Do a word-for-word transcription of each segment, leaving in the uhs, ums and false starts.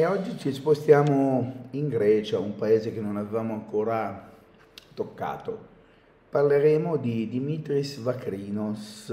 E oggi ci spostiamo in Grecia, un paese che non avevamo ancora toccato. Parleremo di Dimitris Vakrinos,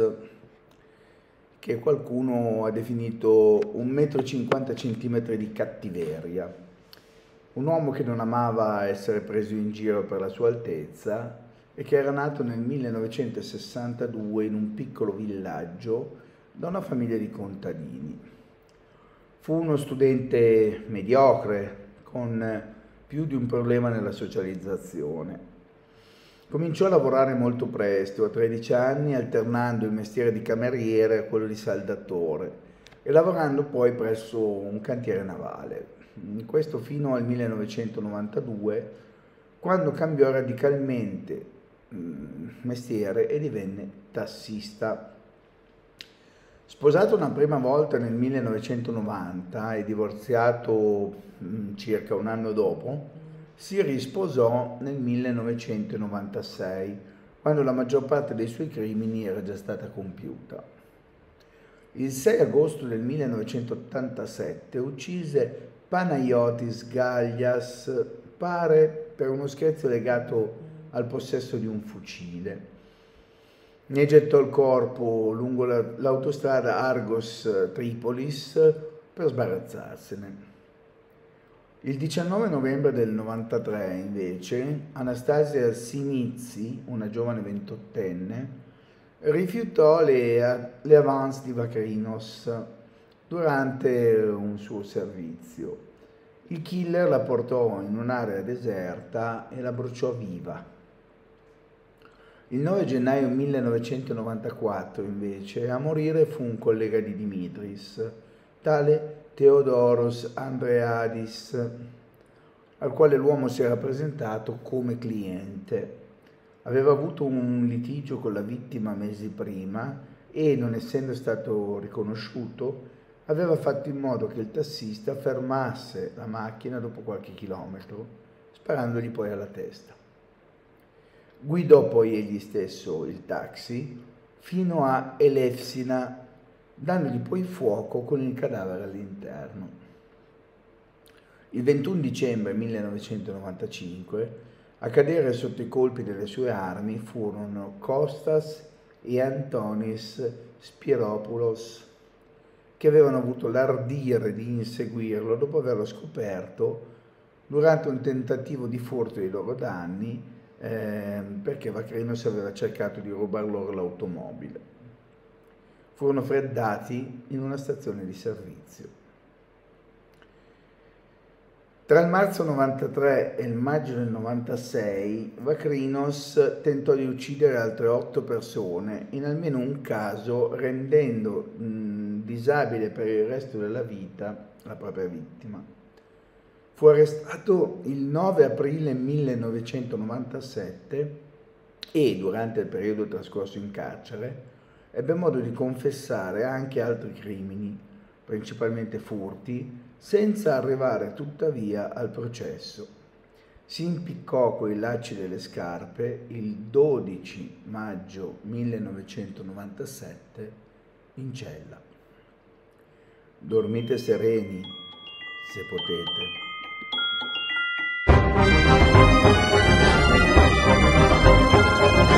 che qualcuno ha definito un metro e cinquanta centimetri di cattiveria. Un uomo che non amava essere preso in giro per la sua altezza e che era nato nel millenovecentosessantadue in un piccolo villaggio da una famiglia di contadini. Fu uno studente mediocre, con più di un problema nella socializzazione. Cominciò a lavorare molto presto, a tredici anni, alternando il mestiere di cameriere a quello di saldatore e lavorando poi presso un cantiere navale. Questo fino al millenovecentonovantadue, quando cambiò radicalmente mestiere e divenne tassista. Sposato una prima volta nel millenovecentonovanta e divorziato circa un anno dopo, si risposò nel millenovecentonovantasei, quando la maggior parte dei suoi crimini era già stata compiuta. Il sei agosto del millenovecentottantasette uccise Panayotis Gallias, pare per uno scherzo legato al possesso di un fucile. Ne gettò il corpo lungo l'autostrada Argos-Tripolis per sbarazzarsene. Il diciannove novembre del novantatré, invece, Anastasia Sinizzi, una giovane ventottenne, rifiutò le, le avance di Vakrinos durante un suo servizio. Il killer la portò in un'area deserta e la bruciò viva. Il nove gennaio millenovecentonovantaquattro, invece, a morire fu un collega di Dimitris, tale Theodoros Andreadis, al quale l'uomo si era presentato come cliente. Aveva avuto un litigio con la vittima mesi prima e, non essendo stato riconosciuto, aveva fatto in modo che il tassista fermasse la macchina dopo qualche chilometro, sparandogli poi alla testa. Guidò poi egli stesso il taxi fino a Elefsina, dandogli poi fuoco con il cadavere all'interno. Il ventuno dicembre millenovecentonovantacinque a cadere sotto i colpi delle sue armi furono Kostas e Antonis Spiropoulos, che avevano avuto l'ardire di inseguirlo dopo averlo scoperto durante un tentativo di furto dei loro danni, eh, perché Vakrinos aveva cercato di rubar loro l'automobile. Furono freddati in una stazione di servizio. Tra il marzo novantatré e il maggio del novantasei, Vakrinos tentò di uccidere altre otto persone, in almeno un caso rendendo mh, disabile per il resto della vita la propria vittima. Fu arrestato il nove aprile millenovecentonovantasette e, durante il periodo trascorso in carcere, ebbe modo di confessare anche altri crimini, principalmente furti, senza arrivare tuttavia al processo. Si impiccò coi lacci delle scarpe il dodici maggio millenovecentonovantasette in cella. Dormite sereni, se potete. Thank you.